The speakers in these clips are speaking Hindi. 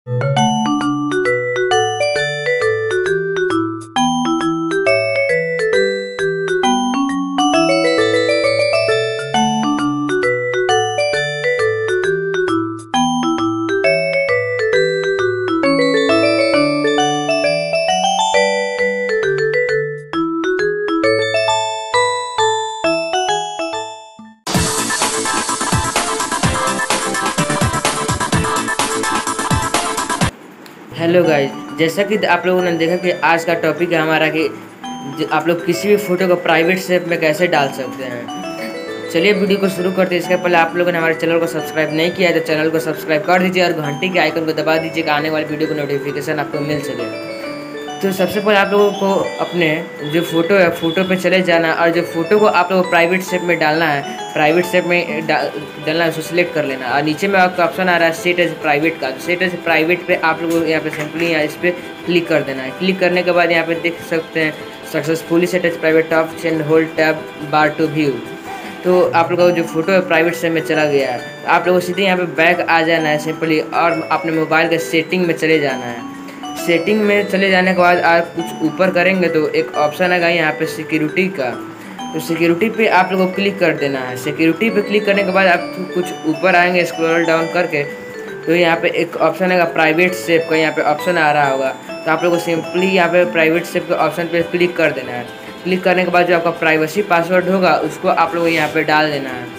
हेलो गाइज, जैसा कि आप लोगों ने देखा कि आज का टॉपिक है हमारा कि आप लोग किसी भी फ़ोटो को प्राइवेट शेप में कैसे डाल सकते हैं। चलिए वीडियो को शुरू करते हैं। इसके पहले आप लोगों ने हमारे चैनल को सब्सक्राइब नहीं किया है तो चैनल को सब्सक्राइब कर दीजिए और घंटी के आइकन को दबा दीजिए कि आने वाली वीडियो को नोटिफिकेशन आपको मिल सके। तो सबसे पहले आप लोगों को अपने जो फ़ोटो है फ़ोटो पे चले जाना और जो फ़ोटो को आप लोगों को प्राइवेट शेप में डालना है, प्राइवेट शेप में डालना है, उसको सिलेक्ट कर लेना। और नीचे में आपका ऑप्शन आ रहा है सेट एज प्राइवेट का। सेट एज प्राइवेट पे आप लोगों को यहाँ पे सिंपली इस पर क्लिक कर देना है। क्लिक करने के बाद यहाँ पे देख सकते हैं successfully set as private tap and hold tab bar to view. तो आप लोगों का जो फोटो है प्राइवेट शेप में चला गया है। आप लोगों को सीधे यहाँ पे बैक आ जाना है सिंपली और अपने मोबाइल के सेटिंग में चले जाना है। सेटिंग में चले जाने के बाद आप कुछ ऊपर करेंगे तो एक ऑप्शन आएगा यहाँ पे सिक्योरिटी का। तो सिक्योरिटी पे आप लोगों को क्लिक कर देना है। सिक्योरिटी पे क्लिक करने के बाद आप कुछ ऊपर आएंगे स्क्रॉल डाउन करके तो यहाँ पे एक ऑप्शन आएगा प्राइवेट शेप का, यहाँ पे ऑप्शन आ रहा होगा। तो आप लोगों को सिंपली यहाँ पे प्राइवेट शेप के ऑप्शन पे क्लिक कर देना है। क्लिक करने के बाद जो आपका प्राइवेसी पासवर्ड होगा उसको आप लोगों को यहाँ पे डाल देना है।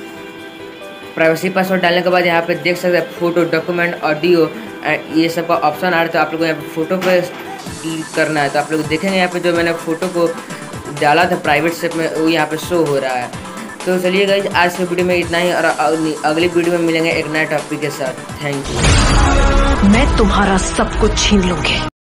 प्राइवेसी पासवर्ड डालने के बाद यहाँ पे देख सकते हैं फोटो, डॉक्यूमेंट, ऑडियो ये सब का ऑप्शन आ रहा है। तो आप लोगों को यहाँ पे फ़ोटो पे क्लिक करना है। तो आप लोग देखेंगे यहाँ पे जो मैंने फ़ोटो को डाला था प्राइवेट शेप में वो यहाँ पे शो हो रहा है। तो चलिए गाइस, आज के वीडियो में इतना ही और अगली वीडियो में मिलेंगे एक नए टॉपिक के साथ। Thank you. मैं तुम्हारा सब कुछ छीन लूंगी।